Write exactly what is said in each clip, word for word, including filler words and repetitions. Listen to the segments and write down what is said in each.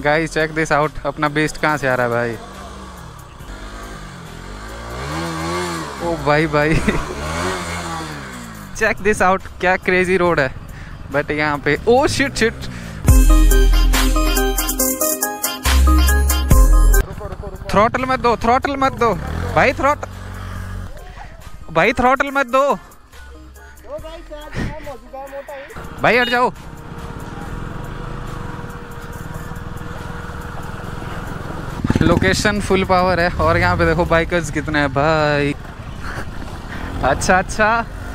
Guys check this out, अपना best कहाँ से आ रहा है भाई। ओ भाई भाई चेक दिस आउट, क्या क्रेजी रोड है। बट यहाँ पे ओ शिट शिट, थ्रॉटल मत दो, थ्रॉटल मत दो भाई, थ्रॉट भाई थ्रॉटल मत दो भाई, हट जाओ। लोकेशन फुल पावर है और यहाँ पे देखो बाइकर्स कितने हैं भाई। अच्छा अच्छा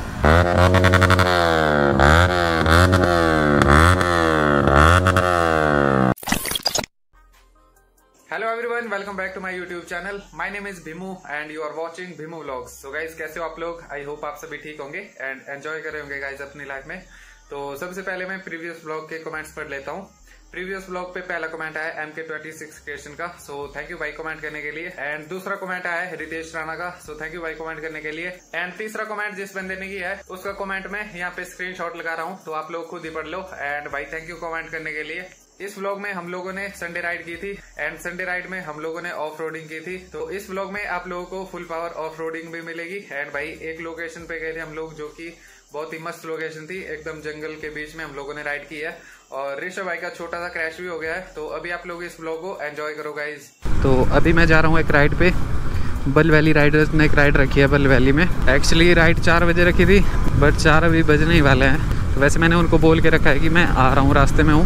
hello everyone, welcome back to my YouTube channel. My name is Bhimu and you are watching Bhimu vlogs. So guys कैसे हो आप लोग? आई होप आप सभी ठीक होंगे एंड एंजॉय कर रहे होंगे गाइज अपनी लाइफ में। तो सबसे पहले मैं प्रीवियस व्लॉग के कमेंट्स पढ़ लेता हूँ। प्रीवियस व्लॉग पे पहला कमेंट आया एम के ट्वेंटी सिक्स क्रिएशन का, सो थैंक यू भाई कमेंट करने के लिए। एंड दूसरा कमेंट आया है रितेश राणा का, सो थैंक यू भाई कमेंट करने के लिए। एंड तीसरा कमेंट जिस बंदे ने किया है उसका कमेंट मैं यहाँ पे स्क्रीनशॉट लगा रहा हूँ, तो आप लोग खुद ही पढ़ लो। एंड भाई थैंक यू कमेंट करने के लिए। इस व्लॉग में हम लोगों ने संडे राइड की थी एंड संडे राइड में हम लोगों ने ऑफ रोडिंग की थी। तो इस व्लॉग में आप लोगों को फुल पावर ऑफ रोडिंग भी मिलेगी। एंड भाई एक लोकेशन पे गए थे हम लोग, जो कि बहुत ही मस्त लोकेशन थी, एकदम जंगल के बीच में हम लोगों ने राइड की है। और ऋषभ भाई का छोटा सा क्रैश भी हो गया है। तो अभी आप लोग इस व्लॉग को एंजॉय करो गाइज। तो अभी मैं जा रहा हूँ एक राइड पे, बल वैली राइडर्स ने एक राइड रखी है बल वैली में। एक्चुअली राइड चार बजे रखी थी बट चार अभी बजने ही वाले हैं। तो वैसे मैंने उनको बोल के रखा है कि मैं आ रहा हूँ, रास्ते में हूँ।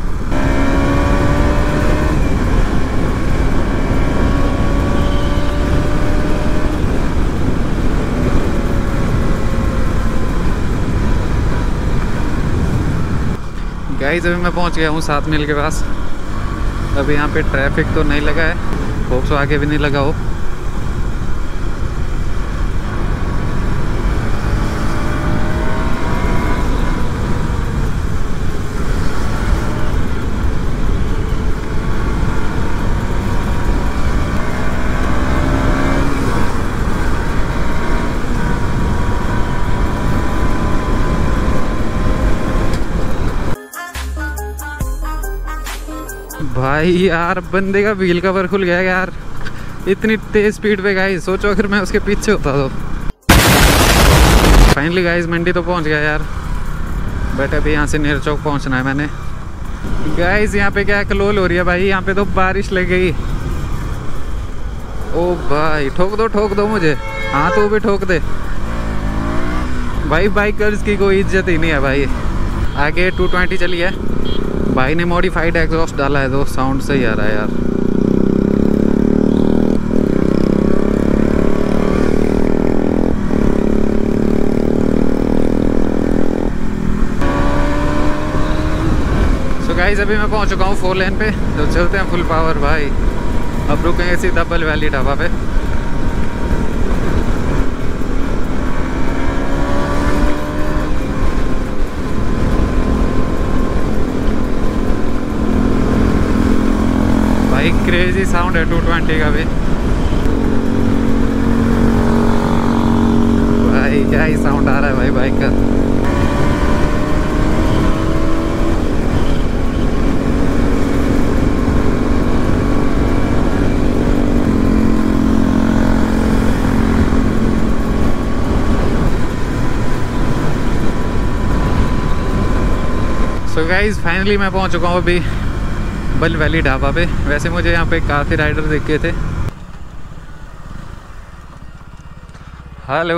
गाइस अभी मैं पहुंच गया हूँ सात मील के पास। अभी यहाँ पे ट्रैफिक तो नहीं लगा है, होप सो आगे भी नहीं लगा हो। भाई यार बंदे का व्हील कवर खुल गया यार, इतनी तेज स्पीड पे गाइस। सोचो अगर मैं उसके पीछे होता तो। फाइनली गाइस मंडी तो पहुंच गया यार, बट अभी यहाँ से नेहरू चौक पहुंचना है मैंने। गाइस यहाँ पे क्या कलोल हो रही है भाई, यहाँ पे तो बारिश लग गई। ओ भाई ठोक दो ठोक दो मुझे, हाँ तो भी ठोक दे भाई। बाइकर्स की कोई इज्जत ही नहीं है भाई। आगे टू ट्वेंटी चली है, भाई ने मॉडिफाइड एग्जॉस्ट डाला है तो साउंड सही आ रहा है यार। सो गाइस अभी मैं पहुंच चुका हूँ फोर लेन पे, तो चलते हैं फुल पावर भाई। अब रुकेंगे सीधा बल वैली ढाबा पे। क्रेजी साउंड है टू ट्वेंटी का भी भाई, क्या ही साउंड आ रहा है भाई बाइक का। सो गाइज फाइनली मैं पहुंच चुका हूँ अभी बल वैली ढाबा पे। वैसे मुझे यहाँ पे काफ़ी राइडर दिखे थे। हेलो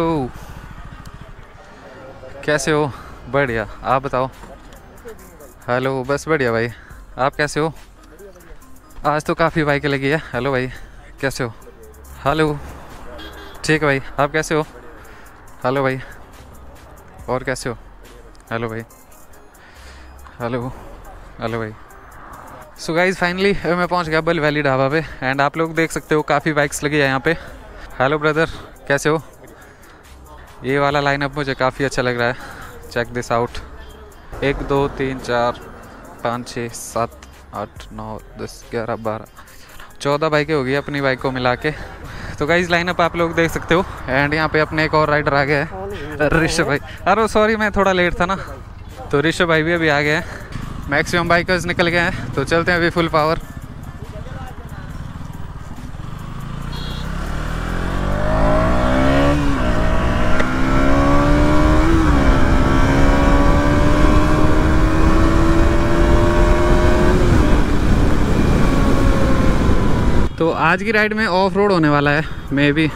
कैसे हो? बढ़िया, आप बताओ। हेलो बस बढ़िया भाई, आप कैसे हो? आज तो काफ़ी बाइकें लगी है। हेलो भाई कैसे हो? हेलो ठीक है भाई, आप कैसे हो? हेलो भाई और कैसे हो? हेलो भाई हेलो हेलो भाई। सो गाइज फाइनली मैं पहुंच गया बल वैली ढाबा पे एंड आप लोग देख सकते हो काफ़ी बाइक्स लगी है यहाँ पे। हेलो ब्रदर कैसे हो? ये वाला लाइनअप मुझे काफ़ी अच्छा लग रहा है। चेक दिस आउट, एक दो तीन चार पाँच छः सात आठ नौ दस ग्यारह बारह चौदह बाइकें होगी अपनी बाइक को मिला के। तो गाइज लाइनअप आप लोग देख सकते हो। एंड यहाँ पे अपने एक और राइडर आ गया है, ऋषभ भाई। अरे सॉरी मैं थोड़ा लेट था ना, तो ऋषभ भाई भी अभी आ गए हैं। मैक्सिमम बाइकर्स निकल गए हैं, तो चलते हैं अभी फुल पावर। तो आज की राइड में ऑफ रोड होने वाला है मे बी।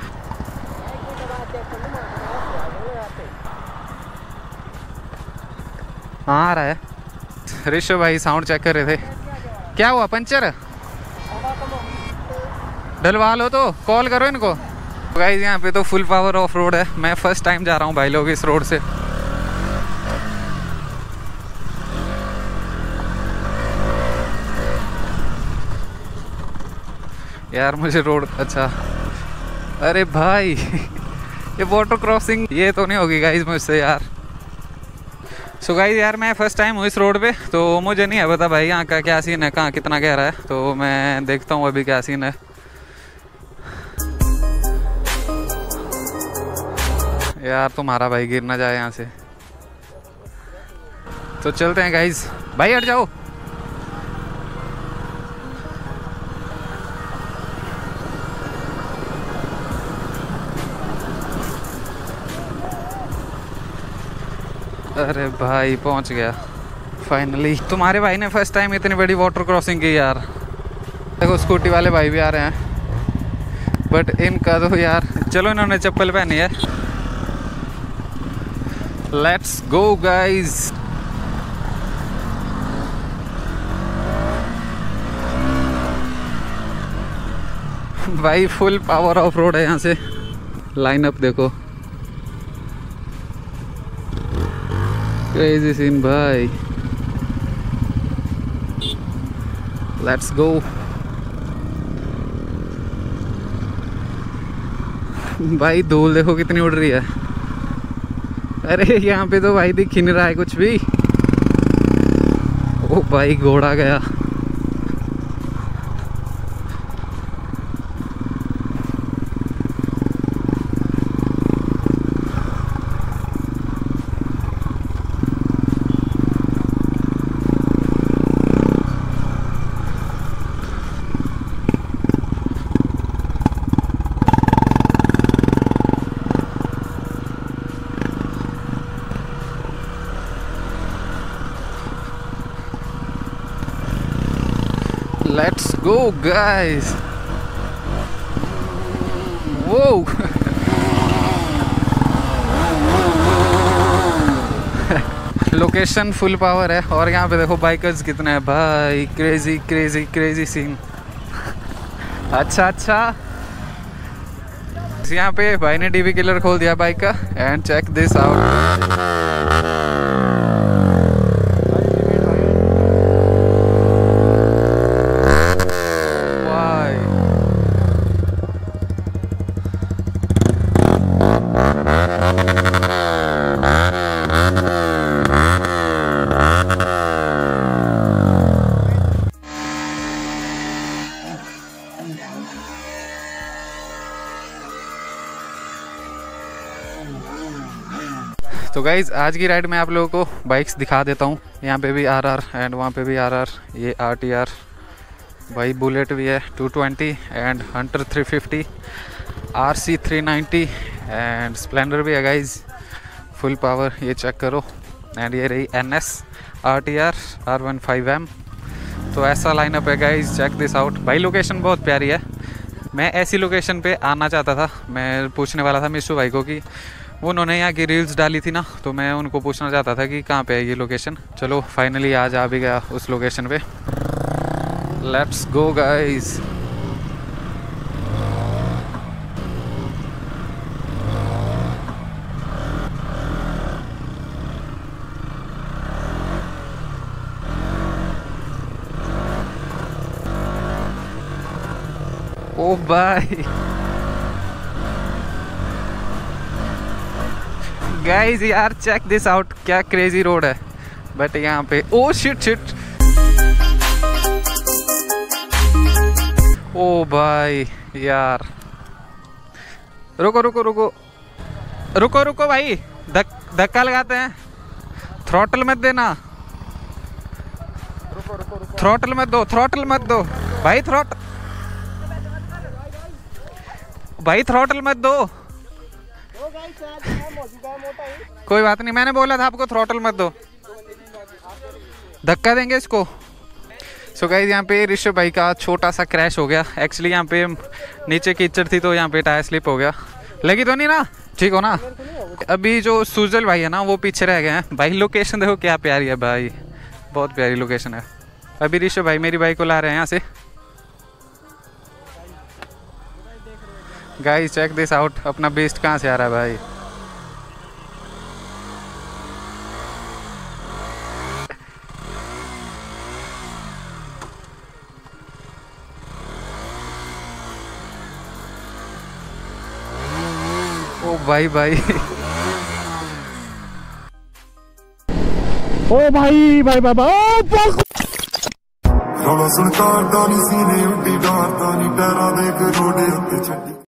हाँ आ रहा है। ऋषभ भाई साउंड चेक कर रहे थे। क्या हुआ, पंचर? डलवा लो तो कॉल करो इनको। गाइस यहाँ पे तो फुल पावर ऑफ रोड है। मैं फर्स्ट टाइम जा रहा हूँ भाई लोग इस रोड से। यार मुझे रोड अच्छा, अरे भाई ये वाटर क्रॉसिंग ये तो नहीं होगी गाइस मुझसे यार। सो so गाइस यार मैं फर्स्ट टाइम हूँ इस रोड पे, तो मुझे नहीं है पता भाई यहाँ का क्या सीन है, कहाँ कितना गहरा है। तो मैं देखता हूँ अभी क्या सीन है। यार तुम्हारा भाई गिर ना जाए यहाँ से। तो चलते हैं गाइस। भाई हट जाओ। अरे भाई पहुंच गया फाइनली। तुम्हारे भाई ने फर्स्ट टाइम इतनी बड़ी वाटर क्रॉसिंग की यार। देखो स्कूटी वाले भाई भी आ रहे हैं, बट इनका तो यार चलो इन्होंने चप्पल पहनी है। Let's go guys. भाई फुल पावर ऑफ रोड है यहाँ से। लाइन अप देखो, क्रेजी सीन भाई। Let's go. भाई धूल देखो कितनी उड़ रही है। अरे यहाँ पे तो भाई दिख ही नहीं रहा है कुछ भी। ओ भाई घोड़ा गया। Let's go guys. Whoa. Location full power है और यहाँ पे देखो बाइकर्स कितने हैं भाई। Crazy crazy crazy scene. अच्छा अच्छा यहाँ पे भाई ने डीवी किलर खोल दिया बाइक का। And check this out. तो गाइज आज की राइड में आप लोगों को बाइक्स दिखा देता हूँ। यहाँ पे भी आर आर एंड वहाँ पे भी आर आर। ये आर टी आर भाई, बुलेट भी है two twenty and hunter three fifty, R C three ninety and splendor भी है गाइज फुल पावर। ये चेक करो। एंड ये रही N S R T R R one five M. तो ऐसा लाइनअप है गाइज, चेक दिस आउट। भाई लोकेशन बहुत प्यारी है। मैं ऐसी लोकेशन पे आना चाहता था। मैं पूछने वाला था मिशू भाई को कि उन्होंने यहाँ की रील्स डाली थी ना, तो मैं उनको पूछना चाहता था कि कहाँ पे है ये लोकेशन। चलो फाइनली आज आ भी गया उस लोकेशन पे। Let's go guys. ओ भाई गाइस यार चेक दिस आउट, क्या क्रेजी रोड है। बट यहाँ पे ओ शिट शिट। ओ भाई यार रुको रुको रुको रुको रुको भाई, धक धक्का लगाते हैं। थ्रॉटल मत देना, थ्रॉटल मत दो, थ्रॉटल मत दो भाई, थ्रॉट भाई थ्रॉटल मत दो। कोई बात नहीं, मैंने बोला था आपको थ्रॉटल मत दो। धक्का देंगे इसको। सो गाइस यहाँ पे ऋषभ भाई का छोटा सा क्रैश हो गया। एक्चुअली यहाँ पे नीचे कीचड़ थी तो यहाँ पे टायर स्लिप हो गया। लगी तो नहीं ना? ठीक हो ना? अभी जो सुजल भाई है ना वो पीछे रह गए हैं। भाई लोकेशन देखो क्या प्यारी है भाई, बहुत प्यारी लोकेशन है। अभी ऋषभ भाई मेरी बाइक को ला रहे हैं यहाँ से। गाइस चेक दिस आउट, अपना बेस्ट कहाँ से आ रहा है भाई। ओ भाई भाई ओ भाई भाई बाबा रौला सुन कार दा नी सीने उड्डी डार दा नी पैरां दे रोडे उत्ते छड्डी।